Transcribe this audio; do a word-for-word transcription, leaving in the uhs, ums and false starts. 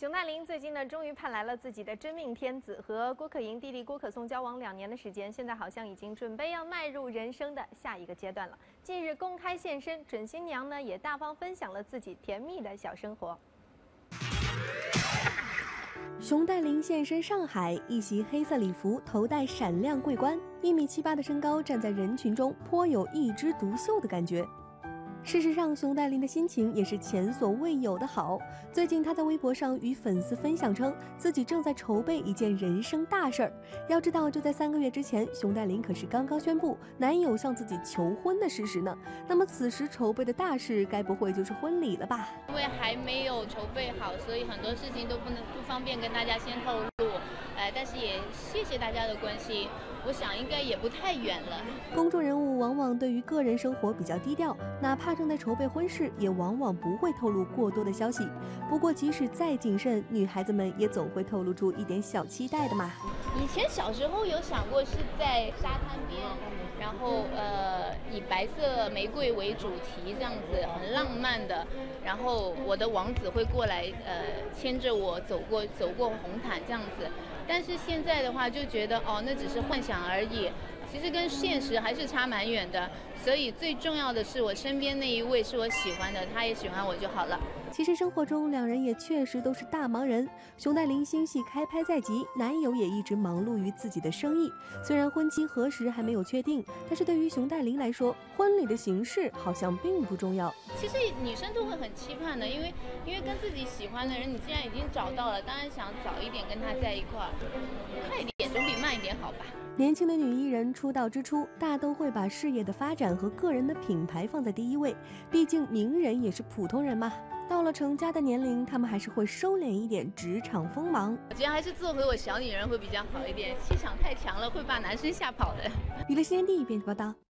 熊黛林最近呢，终于盼来了自己的真命天子，和郭可盈弟弟郭可颂交往两年的时间，现在好像已经准备要迈入人生的下一个阶段了。近日公开现身，准新娘呢也大方分享了自己甜蜜的小生活。 熊黛林现身上海，一袭黑色礼服，头戴闪亮桂冠，一米七八的身高，站在人群中颇有一枝独秀的感觉。事实上，熊黛林的心情也是前所未有的好。最近，她在微博上与粉丝分享称，自己正在筹备一件人生大事儿。要知道，就在三个月之前，熊黛林可是刚刚宣布男友向自己求婚的事实呢。那么，此时筹备的大事，该不会就是婚礼了吧？ 因为还没有筹备好，所以很多事情都不能不方便跟大家先透露。呃，但是也谢谢大家的关心，我想应该也不太远了。 公众人物往往对于个人生活比较低调，哪怕正在筹备婚事，也往往不会透露过多的消息。不过，即使再谨慎，女孩子们也总会透露出一点小期待的嘛。 以前小时候有想过是在沙滩边，然后呃以白色玫瑰为主题，这样子很浪漫的，然后我的王子会过来呃牵着我走过走过红毯这样子。但是现在的话就觉得哦，那只是幻想而已，其实跟现实还是差蛮远的。所以最重要的是我身边那一位是我喜欢的，他也喜欢我就好了。 其实生活中两人也确实都是大忙人，熊黛林新戏开拍在即，男友也一直忙碌于自己的生意。虽然婚期何时还没有确定，但是对于熊黛林来说，婚礼的形式好像并不重要。 其实女生都会很期盼的，因为因为跟自己喜欢的人，你既然已经找到了，当然想早一点跟他在一块儿，快一点总比慢一点好吧。 年轻的女艺人出道之初，大都会把事业的发展和个人的品牌放在第一位，毕竟名人也是普通人嘛。到了成家的年龄，他们还是会收敛一点职场锋芒。 我觉得还是做回我小女人会比较好一点，气场太强了会把男生吓跑的。 娱乐新天地编辑报道。